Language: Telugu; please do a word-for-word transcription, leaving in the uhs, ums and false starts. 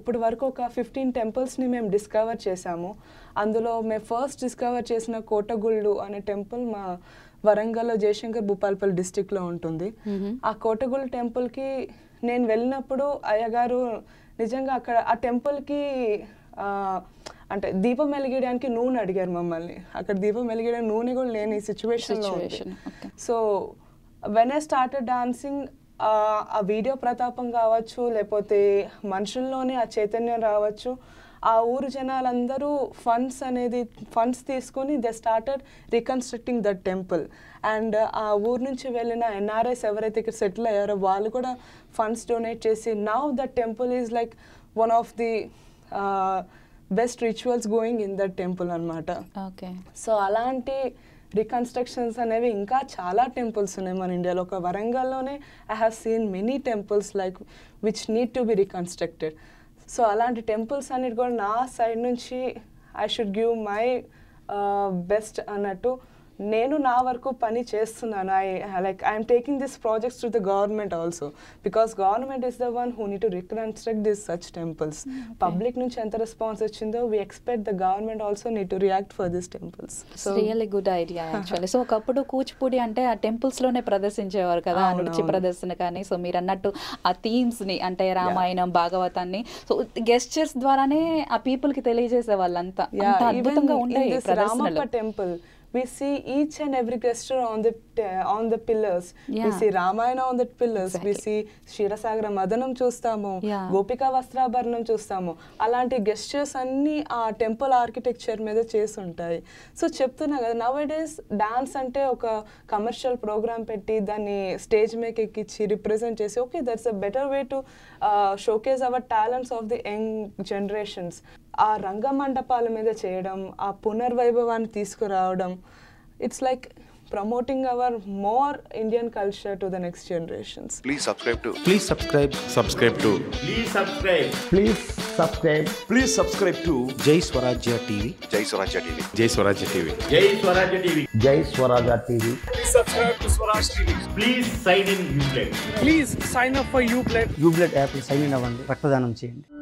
ఇప్పుడు వరకు ఒక ఫిఫ్టీన్ టెంపుల్స్ని మేము డిస్కవర్ చేసాము. అందులో మేము ఫస్ట్ డిస్కవర్ చేసిన కోటగుళ్ళు అనే టెంపుల్ మా వరంగల్లో జయశంకర్ భూపాల్పల్లి డిస్టిక్లో ఉంటుంది. ఆ కోటగుళ్ళు టెంపుల్కి నేను వెళ్ళినప్పుడు అయ్యగారు నిజంగా అక్కడ ఆ టెంపుల్కి అంటే దీపం వెలిగించడానికి నూనె అడిగారు మమ్మల్ని. అక్కడ దీపం వెలిగించడానికి నూనె కూడా లేని సిచ్యువేషన్లో. So when I started dancing, ఆ వీడియో ప్రతాపం కావచ్చు, లేకపోతే మనుషుల్లోనే ఆ చైతన్యం రావచ్చు, ఆ ఊరు జనాలందరూ ఫండ్స్ అనేది ఫండ్స్ తీసుకుని they started reconstructing that temple. And ఆ ఊరు నుంచి వెళ్ళిన ఎన్ఆర్ఐస్ ఎవరైతే ఇక్కడ సెటిల్ అయ్యారో వాళ్ళు కూడా ఫండ్స్ డొనేట్ చేసి now that temple is like one of the best rituals going in that temple అనమాట. ఓకే. సో అలాంటి రికన్స్ట్రక్షన్స్ అనేవి ఇంకా చాలా టెంపుల్స్ ఉన్నాయి మన ఇండియాలో. ఒక వరంగల్లోనే I have seen many temples like which need to be reconstructed. So అలాంటి టెంపుల్స్ అన్నిటి కూడా నా సైడ్ నుంచి I should give my best అన్నట్టు నేను నా వరకు పని చేస్తున్నాను. I like I'm taking this projects to the government also, because government is the one who need to reconstruct this such temples. Public నుంచి ఎంత రెస్పాన్స్ వచ్చిందో we expect the government also need to react for this temples. So really good idea actually. So ఒకప్పుడు కూచిపూడి అంటే ఆ టెంపుల్స్లోనే ప్రదర్శించేవారు కదా, నృత్య ప్రదర్శన కానీ. సో మీరు అన్నట్టు ఆ థీమ్స్ని అంటే రామాయణం, భాగవతాన్ని సో గెస్చర్స్ ద్వారానే ఆ పీపుల్కి తెలియజేసే వాళ్ళంతా. అద్భుతంగా ఉండేది ప్రదర్శనలో. Temple we see each and every gesture on the uh, on the pillars. Yeah. We see Ramayana on the pillars. Exactly. We see Ksheerasagara Madanam చూస్తాము, గోపికా వస్త్రాభరణం చూస్తాము. అలాంటి గెస్చర్స్ అన్నీ ఆ టెంపుల్ ఆర్కిటెక్చర్ మీద చేసి ఉంటాయి. సో చెప్తున్నా కదా, నవ్ డేస్ డాన్స్ అంటే ఒక కమర్షియల్ ప్రోగ్రామ్ పెట్టి దాన్ని స్టేజ్ మీద ఎక్కించి రిప్రజెంట్ చేసి okay that's a better way to showcase our talents of the young generations. ఆ రంగమండపాల మీద చేయడం, ఆ పునర్వైభవాన్ని తీసుకురావడం, it's like promoting our more Indian culture to the next generations. Please subscribe to. Please subscribe. Subscribe to. Please subscribe. Please subscribe. Please subscribe to Jai Swaraajya T V. Jai Swaraajya T V. Jai Swaraajya T V. Jai Swaraajya T V. Jai Swaraajya T V. Please subscribe to Swaraajya T V. Please sign in Ublood. Please sign up for Ublood. Ublood app sign in అవ్వండి, రక్తదానం చేయండి.